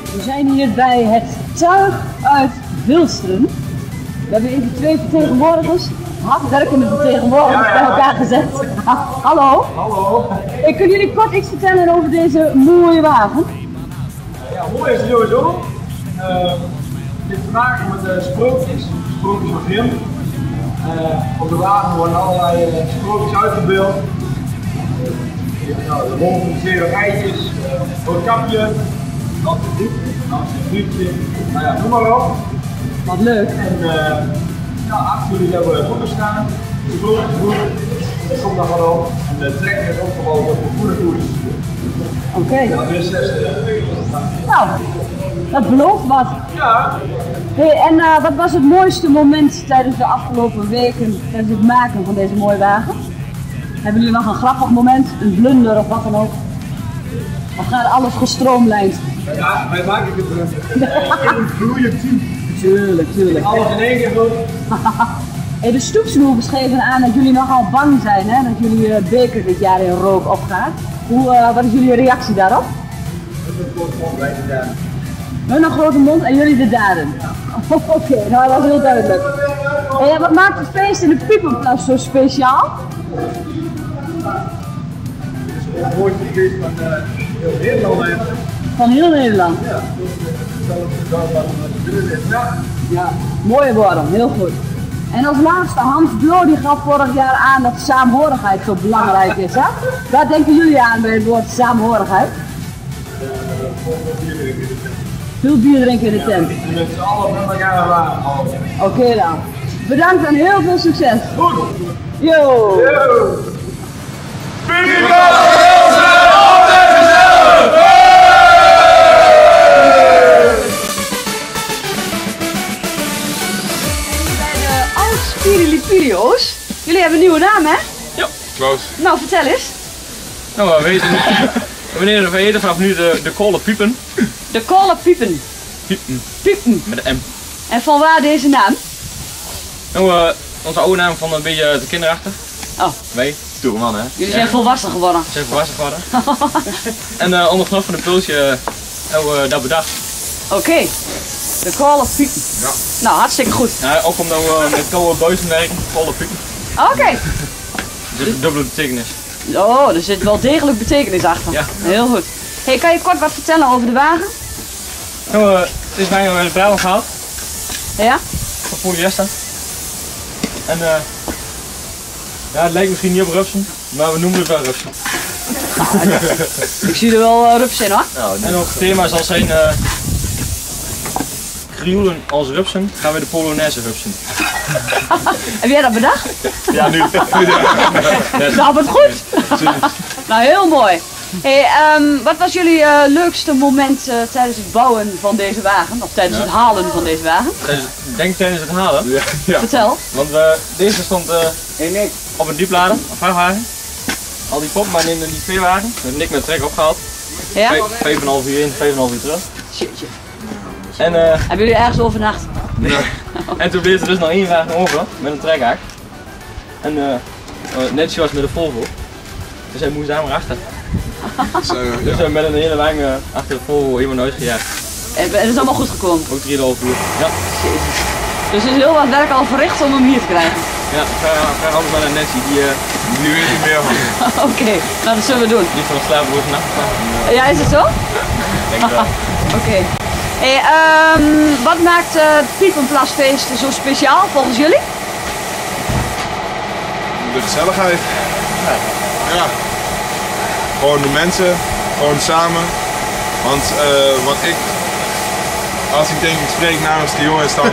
We zijn hier bij het tuig uit Wilsteren. We hebben even twee vertegenwoordigers, hardwerkende vertegenwoordigers bij elkaar gezet. Hallo. Hallo. Kunnen jullie kort iets vertellen over deze mooie wagen? Ja, mooi is het sowieso. Dit te maken met sprookjes van Grimm. Op de wagen worden allerlei sprookjes uitgebeeld. De rol van de zeven rijtjes, rood kapje, een briefje, nou ja, noem maar op. Wat leuk. En achter jullie hebben we boeken staan, de sprookjesboek, dat komt dan gewoon op. En de trekker is opgebouwd op de voederkoers. Oké. Dat is 6. Nou, dat belooft wat. Ja. Hey, en wat was het mooiste moment tijdens de afgelopen weken, tijdens het maken van deze mooie wagen? Hebben jullie nog een grappig moment, een blunder of wat dan ook? Of gaat alles gestroomlijnd? Ja, wij maken het in een gloeiend team. Tuurlijk. Alles in één keer goed. Hey, de stoepsnoer beschreven aan dat jullie nogal bang zijn, hè? Dat jullie beker dit jaar in rook opgaat. Wat is jullie reactie daarop? Hun een grote mond en jullie de daden. Ja. Oké, nou dat is heel duidelijk. Hey, wat maakt het feest in de Piepenplas zo speciaal? Het mooiste feest van heel Nederland. Van heel Nederland? Ja, mooie woorden, heel goed. En als laatste, Hans Blo die gaf vorig jaar aan dat saamhorigheid zo belangrijk is. Hè? Wat denken jullie aan bij het woord saamhorigheid? Veel bier drinken in de tent. Met z'n allen met elkaar waren. Oké dan. Bedankt en heel veel succes. Goed. Yo! Spirilipido's. Jullie hebben een nieuwe naam, hè? Ja, Klaus. Nou, vertel eens. Nou, we eten vanaf nu de kolen piepen. De kolen piepen. Piepen. Met een M. En van waar deze naam? Nou, onze oude naam van een beetje te kinderachtig. Oh. Wij, stoere man hè. Jullie zijn volwassen geworden. We zijn volwassen geworden. En onder genot van de pulsje hebben we dat bedacht. Oké. De kolen piepen. Ja. Nou, hartstikke goed. Ja, ook omdat we met kolen buizen werken, kolen piepen. Oké. Dus dubbele betekenis. Oh, er zit wel degelijk betekenis achter. Ja. Heel goed. Hey, kan je kort wat vertellen over de wagen? Nou, het is bijna uit Brabant gehaald. Ja? Van polyester. En ja, het lijkt misschien niet op rupsen, maar we noemen het wel rupsen. Ik zie er wel rups in hoor. En ook het thema zal zijn krioelen als rupsen, gaan we de Polonaise rupsen. Heb jij dat bedacht? Ja, nu. Nou, wat goed. Nou, heel mooi. Hey, wat was jullie leukste moment tijdens het bouwen van deze wagen? Of tijdens het halen van deze wagen? Ik denk tijdens het halen. Ja. Vertel. Want deze stond op een dieplader, een vrachtwagen. Al die pop maar in die veewagen. We hebben niks met trek opgehaald. Ja? 5,5 uur in, 5,5 uur terug. Shitje. En, hebben jullie ergens overnacht? Nee. En toen bleef er dus nog één wagen over met een trekhaak. En net zoals met de Volvo. Dus hij moest daar maar achter. Dus we hebben met een hele wagen achter de Volvo helemaal naar huis gejaagd. En het is allemaal goed gekomen? Ook 3,5 uur. Ja. Jezus. Dus er is heel wat werk al verricht om hem hier te krijgen? Ja, vraag altijd maar naar Nancy, die nu weet niet meer van. Oké, nou dat zullen we doen. Die van de slaapbroers nacht. Ja, is het zo? Denk ik wel. Oké. Hey, wat maakt het Piepenplasfeest zo speciaal volgens jullie? De gezelligheid. Ja. Gewoon de mensen, gewoon samen. Want als ik denk ik spreek namens de jongens, dan,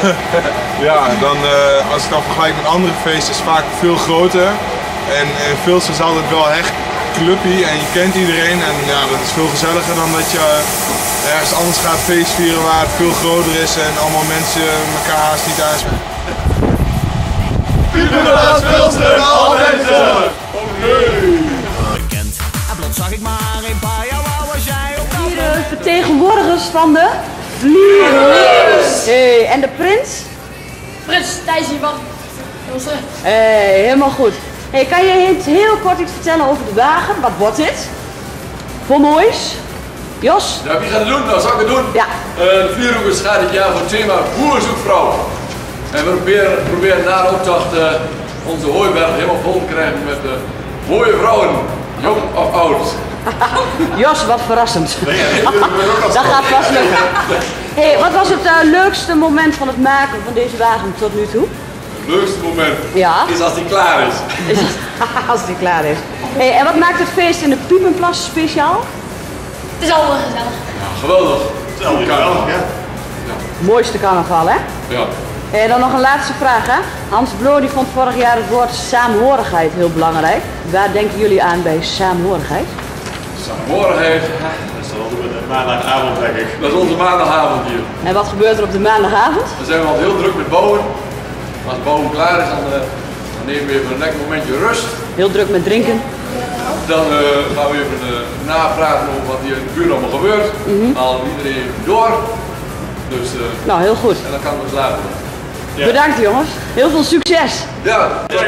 als ik dan vergelijk met andere feesten, is het vaak veel groter. En Vilsen is altijd wel echt clubby en je kent iedereen. En ja, dat is veel gezelliger dan dat je ergens anders gaat feest vieren waar het veel groter is en allemaal mensen elkaar haast niet aanspreken. Piepenplas Vilsen, altijd zo! Bekend. En plots zag ik maar een paar jaar was jij op Hier de vertegenwoordigers van de Liefs. Hey, en de prins? Prins Thijs hiervan. Hey, helemaal goed. Hey, kan je heel kort iets vertellen over de wagen? Wat wordt dit? Voor moois? Jos? Ja, wie gaat het doen? Nou, zal ik het doen? Ja. De vierhoekers gaat dit jaar voor het thema boerzoekvrouw. En we proberen na de optocht onze hooiberg helemaal vol te krijgen met mooie vrouwen, jong of oud. Jos, wat verrassend. Dat gaat vast lukken. Hey, wat was het leukste moment van het maken van deze wagen tot nu toe? Het leukste moment is als die klaar is. Als die klaar is. Hey, en wat maakt het feest in de Piepenplas speciaal? Het is allemaal gezellig. Ja, geweldig. Geweldig, ja. Mooiste carnaval, hè? Ja. En dan nog een laatste vraag, hè? Hans Bloo die vond vorig jaar het woord saamhorigheid heel belangrijk. Waar denken jullie aan bij saamhorigheid? Saamhorigheid. Dat is wel de maandagavond, denk ik. Dat is onze maandagavond hier. En wat gebeurt er op de maandagavond? Dan zijn we al heel druk met bouwen. Als het bouwen klaar is, dan nemen we even een lekker momentje rust. Heel druk met drinken. Dan gaan we even napraten over wat hier in de buurt allemaal gebeurt. Dan halen we iedereen even door. Dus, Nou, heel goed. en dan kan het slapen. Ja. Bedankt jongens. Heel veel succes. Ja.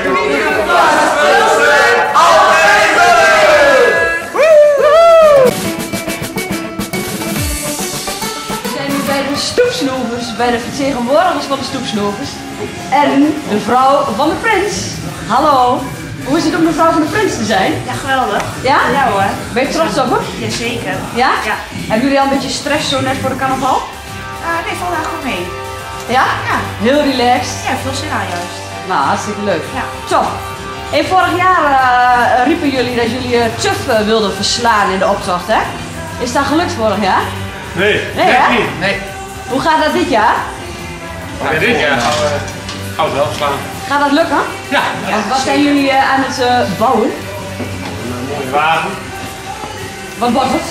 We zijn nu bij de stoepsnoevers, bij de vertegenwoordigers van de stoepsnoevers. En de vrouw van de prins. Hallo. Hoe is het om de vrouw van de prins te zijn? Ja, geweldig. Ja? Ja hoor. Ben je trots op hem? Jazeker. Ja? Ja. Hebben jullie al een beetje stress zo net voor de carnaval? Nee, valt daar goed mee. Ja? Ja. Heel relaxed. Ja, veel zin aan juist. Nou, hartstikke leuk. Ja. Top. En vorig jaar riepen jullie dat jullie Tuf wilden verslaan in de optocht, hè? Is dat gelukt vorig jaar? Nee, Nee, net hè? niet. Nee. Hoe gaat dat dit jaar? Ja, dit jaar gaan we wel slaan. Gaat dat lukken? Ja, Want wat zijn jullie aan het bouwen? een mooie wagen. Wat wordt het?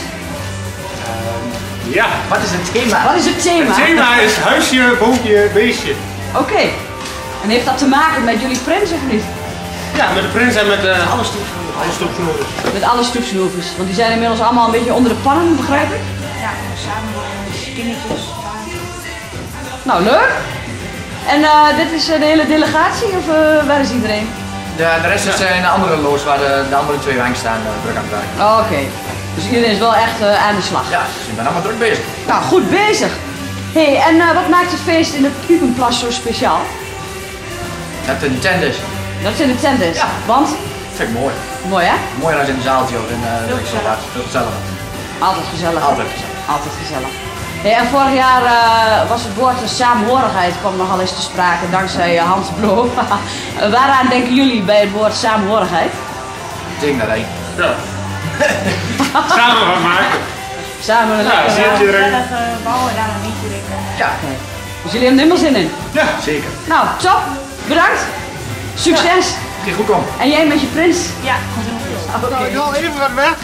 Ja, Wat is het thema? Wat is het thema? het thema is huisje, boompje, beestje. Oké. En heeft dat te maken met jullie prins of niet? Ja, met de prins en met alle stoepsnoeren. Met alle stoepsnoevers. Want die zijn inmiddels allemaal een beetje onder de pannen, begrijp ik? Ja, samen kindertjes. Nou, leuk. En dit is de hele delegatie of waar is iedereen? De rest zijn andere loods waar de andere twee wagens staan druk aan het werk. Oh, oké. Dus iedereen is wel echt aan de slag. Ja, dus ik ben allemaal druk bezig. Nou, goed bezig. Hey, en wat maakt het feest in de Piepenplas zo speciaal? Dat het een tent is. Dat het in de tent is. Ja. Want? Vind ik mooi. Mooi hè? Mooier dan in een zaaltje of in Veel gezellig. Veel gezellig. Altijd gezellig. Altijd gezellig. Altijd gezellig. Hey, en vorig jaar was het woord saamhorigheid kwam nogal eens te sprake dankzij Hans Bloo. Waaraan denken jullie bij het woord saamhorigheid? Ik denk dat één. Ja. Samen wat maken. Samen een Ja, lekker, zit je erin. Gezellig bouwen en daar een liedje drinken. Ja, Dus jullie hebben er helemaal zin in. Ja. zeker. Nou, top. Bedankt. Succes. Die goed komt. En jij met je prins? Ja, komt helemaal goed. Nou, ik haal even wat weg.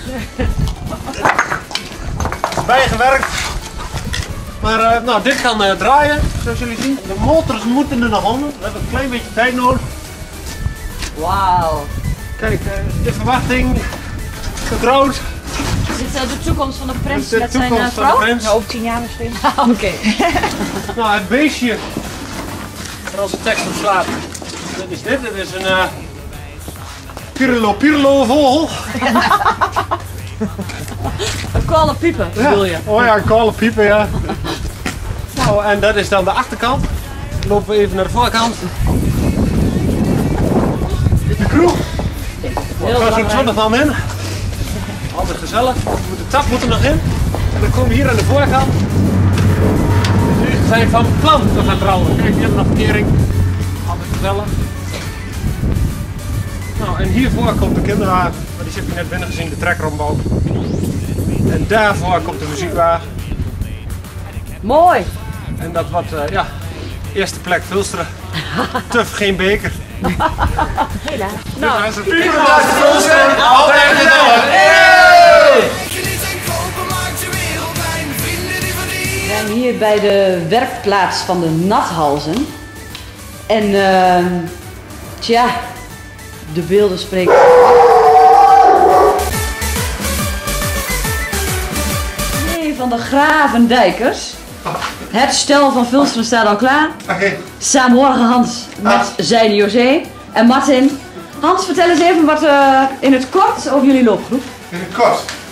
Bijgewerkt. Maar nou, dit kan draaien, zoals jullie zien. De motors moeten er nog onder. We hebben een klein beetje tijd nodig. Wauw. Kijk, de verwachting getrouwd. Is dit de toekomst van de prins De met zijn toekomst van de vrouw? prins. Over 10 jaar misschien. Oké. Nou, het beestje waar onze tekst op slaat. Dat is dit. Dit is een Pirlo vogel. Een kolen piepen, bedoel je? Oh ja, een kale piepen, ja. Nou, en dat is dan de achterkant. Dan lopen we even naar de voorkant. De kroeg. Heel Daar zit belangrijk. nog van in. Altijd gezellig. De tap moet er nog in. En dan komen we hier aan de voorkant. Dus we zijn van plan te gaan trouwen. Kijk, hier hebben we nog verkering. Altijd gezellig. Nou, en hiervoor komt de kinderwagen. Maar die zit je net binnen gezien, de trekrombouw. En daarvoor komt de muziekwagen. Mooi. En dat wat, ja, eerste plek Vulsteren. Tuf, geen beker. Nou, Dat is het Piepenplas Vulsteren, altijd gezellig. we zijn hier bij de werkplaats van de Nathalzen. En tja, de beelden spreken. Nee, van de Gravendijkers. Het stel van Vulsteren staat al klaar. Oké. Saamhorige Hans met zijn José en Martin. Hans, vertel eens even wat in het kort over jullie loopgroep. In het kort.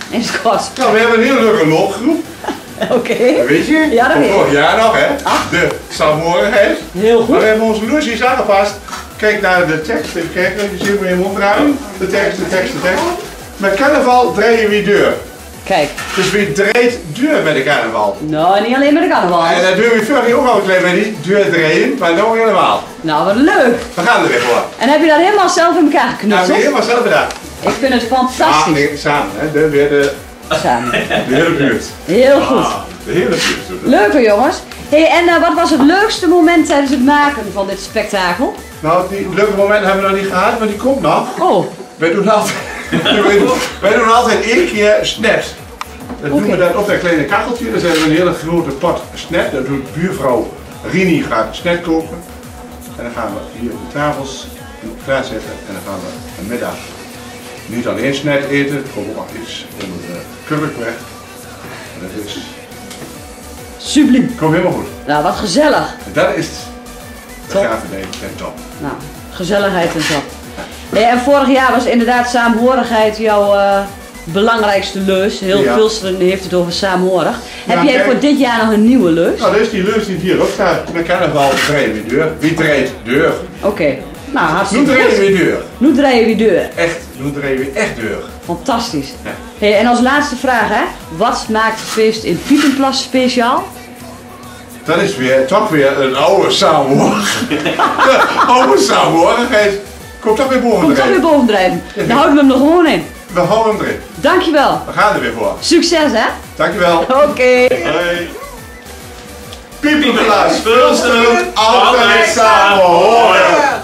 in het kort. Nou, we hebben een hele leuke loopgroep. Oké. Weet je? Ja, dat van weet ik. vorig jaar nog, hè? De saamhorigheid. Heel goed. Maar we hebben onze lusjes aangepast. Kijk naar de tekst. Even kijken, je ziet me helemaal opdraaien. De tekst. Met carnaval draai je weer deur. Kijk. Dus wie draait deur met de carnaval? Nou, niet alleen met de carnaval. En dat doen we vorig jaar ook al een klein beetje, deur draaien, maar nog helemaal. Nou, wat leuk. We gaan er weer voor. En heb je dat helemaal zelf in elkaar Nou, geknutseld? we helemaal zelf gedaan. Ik vind het fantastisch. Ah, nee, samen, hè? Samen. De hele buurt. Heel goed. Ah, de hele buurt doet het. Leuke jongens. Hey, en wat was het leukste moment tijdens het maken van dit spektakel? Nou, die leuke momenten hebben we nog niet gehad, maar die komt nog. Oh. Wij doen altijd één keer snaps. Dan doen we dat op dat kleine kacheltje. Dan zetten we een hele grote pot snap. Dat doet buurvrouw Rini gaat snap koken. En dan gaan we hier de tafels klaarzetten. En dan gaan we een middag niet alleen snap eten. Er komt ook nog iets onder de kurk weg. En dat is... Subliem. Komt helemaal goed. Nou, wat gezellig. En dat is de gravendij en top. Nou, gezelligheid en top. Hey, en vorig jaar was inderdaad saamhorigheid jouw belangrijkste leus. Heel Ja. Vilsteren heeft het over saamhorig. Ja, Heb jij kijk. voor dit jaar nog een nieuwe leus? Nou, dat is die leus die hier ook staat. Met carnaval draaien we deur. Wie draait deur? Oké. Nou, Nu hartstikke draaien goed. we deur. Nu draai je weer deur. Echt, nu draaien we echt deur. Fantastisch. Ja. Hey, en als laatste vraag, hè? Wat maakt het feest in Piepenplas speciaal? Dat is weer, toch weer een oude samenhorigheid. De oude samenhorigheid komt toch weer boven Komt toch weer bovendrijven. Dan houden we hem er gewoon in. We houden hem erin. Dankjewel. We gaan er weer voor. Succes, hè? Dankjewel. Oké. Hoi. Piepenplas, Vilsteren, altijd samen horen.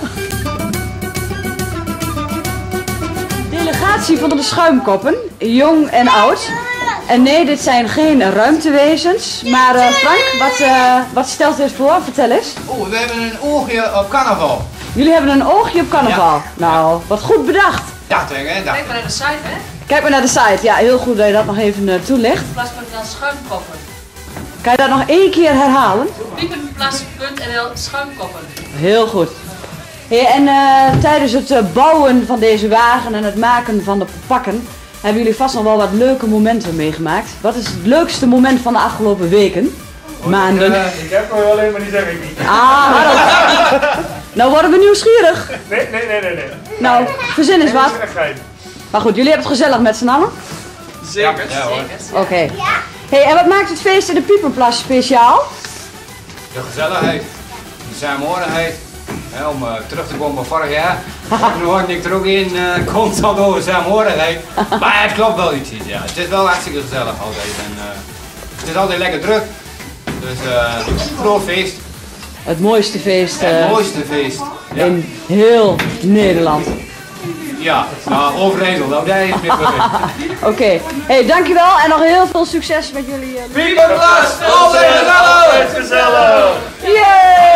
Delegatie van de schuimkoppen, jong en oud. En nee, dit zijn geen ruimtewezens. Maar Frank, wat stelt dit voor? Vertel eens. Oh, we hebben een oogje op carnaval. Jullie hebben een oogje op carnaval. Nou, wat goed bedacht. Ja, tegen hè? Kijk maar naar de site, hè? Kijk maar naar de site. Ja, heel goed dat je dat nog even toelicht. Plas.nl schuimkoppen. Kan je dat nog één keer herhalen? Piepenplas.nl schuimkoppen. Heel goed. Hey, en tijdens het bouwen van deze wagen en het maken van de pakken hebben jullie vast nog wel wat leuke momenten meegemaakt. Wat is het leukste moment van de afgelopen weken? Maanden? Ik heb nog wel een, maar die zeg ik niet. Ah, Harold. Nou worden we nieuwsgierig. Nee. Nou, verzin eens wat. Maar goed, jullie hebben het gezellig met z'n allen? Zeker. Ja hoor. Oké. Hey, en wat maakt het feest in de Piepenplas speciaal? De gezelligheid, de saamhorigheid. Hè, om terug te komen op vorig jaar. Nu hoorde ik er ook in constant over saamhorigheid. Maar het klopt wel iets. Ja. Het is wel hartstikke gezellig altijd. En, het is altijd lekker druk. Dus groot feest. Het mooiste feest Het mooiste feest. Ja. in heel Nederland. Ja, nou, Overijssel, nou daar is het weer voor. Oké. Hey, dankjewel en nog heel veel succes met jullie. Piepenplas, altijd gezellig! Yay!